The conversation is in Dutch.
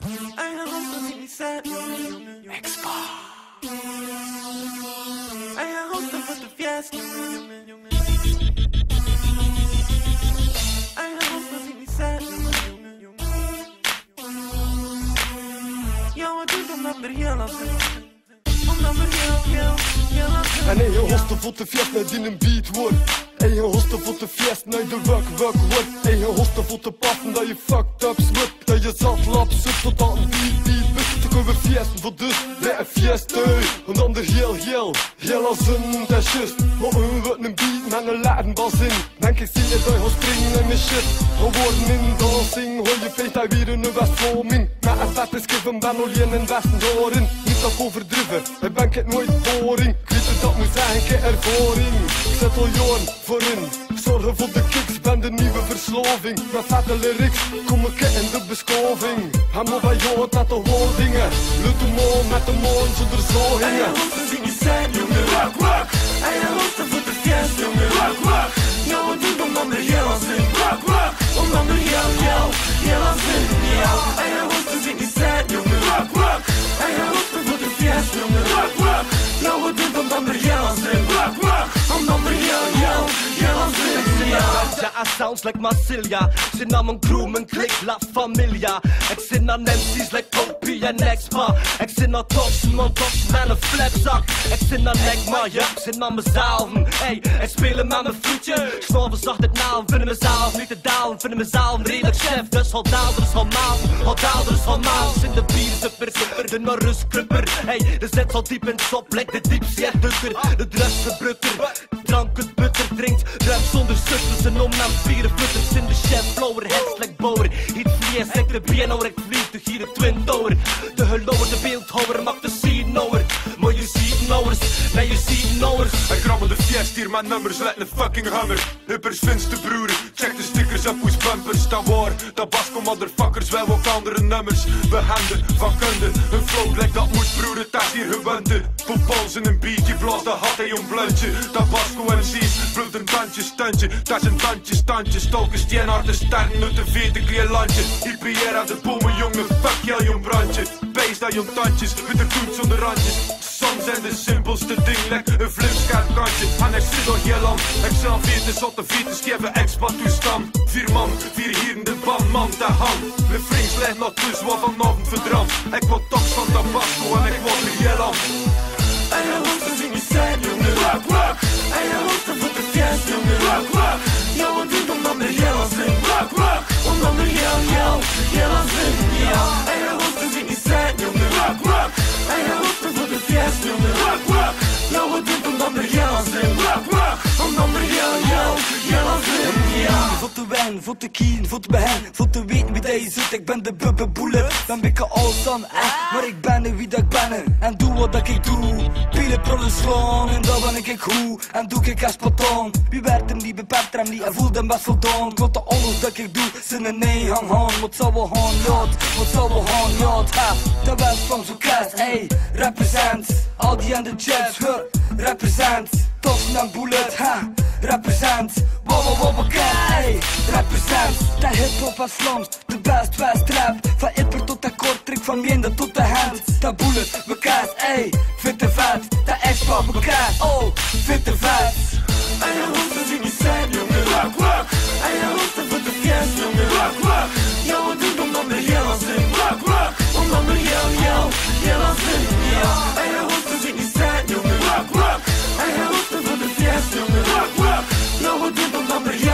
Eigen hoofd dat ik niet zet. Expo. Eigen hoofd dat wordt de fiesta. Eigen hoofd dat ik niet zet. Ja, wat doet omdat er heel af is. Omdat er heel af is. En eigen hosten voor de fiesta net in een beat wordt. Eigen hosten voor de fiesta naar de wuk wordt. Eigen hosten voor te passen dat je fucked up slut. Dat je zat laat zit totdat een beat bust. Toen kunnen we fiesten voor dus bij een fiesta. En dan er heel als een testjes. Maar hun wordt een beat met een ladenbas in. Denk ik zie je dat je springen en de shit. Geworden in dancing, hoor je feest daar weer in een westvorming. Met een vette skip en ben alleen in westen doorheen. Niet dat overdreven, ik ben het nooit boring. Ik weet het dat moet zijn, ik heb ervaring. Ik zet al jaren voorin, zorgen voor de kicks, ben de nieuwe verslaving. Met vette lyrics, kom ik in de beschaving. Helemaal bij jou met de hoordingen. Lukt de man met de man zonder zorgingen. Eigen hoofd dat ik niet zet, jongen. Rock, rock. Eigen hoofd dat wordt de fiesta, jongen. Rock, rock. Ja, wat doet omdat er heel als in. Rock, rock. Omdat er heel als in. Ja, eigen hoofd dat ik niet zet, jongen. Rock, rock. Eigen hoofd dat wordt de fiesta, jongen. Rock, rock. Ja, wat doet omdat er heel als in. Rock, rock. Omdat er heel als in. Ja, I sounds like Marsilia. Zin naar mijn crew, mijn klik, La Familia. Ik zit naar MC's like Popie en Expa. Ik zit naar Toxen, man, Toxen en een flapzak. Ik zit naar Nekma, ja, ik zit naar mezelf. Hey, ik speel met mijn voetje. Snorven zacht het naam, vinden mezelf niet te down. Vinden mezelf een redelijk chef, dus hol down, dus hol maal. Hol down, dus hol maal. Zin de bier, super, de Norus krupper. Hey, de zet al diep in het sop, lijkt de diepste echt dukker. De drugs verbrutter, drank het butter drinkt. Ruim zonder zuster, zijn om naar vieren flutters. In de chef, blower, heads like bower. Heat vlees, ik de piano, ik vlieg de hier de twin tower. De hullower, de beeldhouwer, mag de scene-knower. Maar je ziet knowers, nee je ziet knowers. En krabbel de fiest hier mijn nummers, let een fucking hammer. Huppers, Finste broeren, check de stickers en push bumpers. Dat waar, dat Basco motherfuckers, wij ook andere nummers. We handen van kunde, een flow lijkt dat moet broeren, dat is hier gewende. Voetbals in een biertje, blaas de hat en jong bluntje. Dat Basco MC's, bloed een tandje, stuntje. Dat is een tandje, standje, stoken, steenharde sterren uit de vete kleerlandje. IPR aan de bomen, jongen, fuck jou, jong brandje. Beest dat jong tandjes, met de toets zonder randjes. Soms zijn de simpelste ding, lek een vlimscherp kantje. En ik zit al heel lang, ik zal 40 zotte fiets geven, expa toestand. 4 man, 4 hier in de band, man de hand. Mijn vriends lijkt nog tussen wat vanavond verdram. Ik word toch van Tabasco en ik word er heel lang. Eigen hoofd dat ik niet zet, jongen. Rock, rock. Eigen hoofd dat wordt de fiesta, jongen. Rock, rock. Ja, wat doet omdat er heel als in. Rock, rock. Omdat er heel als in. Ja, eigen hoofd dat ik niet zet, jongen. Rock, rock. Eigen hoofd dat wordt de fiesta, jongen. Rock, rock. Ja, wat doet omdat er heel als in. Rock, rock. Omdat er heel als in. Ja. Voor te wijn, voor te kien, voor te behen, voor te weten wie dat je zit. Ik ben de bubbebulle, dan ben ik al dan maar ik ben wie dat ik ben en doe wat dat ik doe. Pile prullen slaan en dan ben ik goed en doe ik als patroon. Wie werkt hem niet, beperkt hem niet en voelt hem best voldaan. Ik wat de alles dat ik doe, zijn een nee hang haan. Wat zal we gaan, jaat, wat zal we gaan, jaat. Ha, dat was van zo'n kast, hey, represent. Al die aan de jazz, huh, represent. Tossen en bullet, ha, represent. Wow, bekend, hey, represent. De hip-hop en slums, de best west rap. Van ipper tot de kortrik, van minder tot de hand. De bullet, bekend, hey, vind te vet. De expa, bekend, oh, vind te vet. Eigen hoofd dat ik niet zet, jongen. Rock, rock. Eigen hoofd dat wordt de fiesta, jongen. Rock, rock. Ja, wat doet omdat er heel als in. Rock, rock. Omdat er heel als in. Ja, eigen hoofd dat ik niet zet, jongen. Rock, rock. Eigen hoofd dat wordt de fiesta, jongen. Rock, rock. Ja, wat doet omdat er heel